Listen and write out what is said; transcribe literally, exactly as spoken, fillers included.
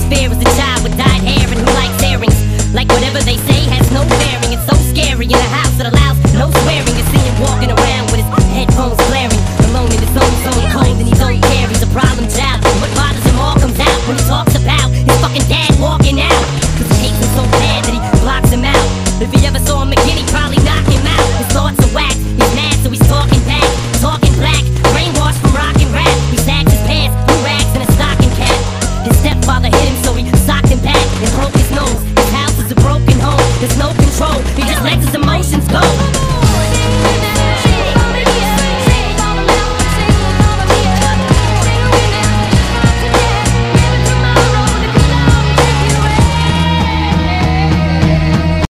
fear is a child with dyed hair and who likes earrings. Like whatever they say has no bearing. It's so scary in a house that allows no swearing.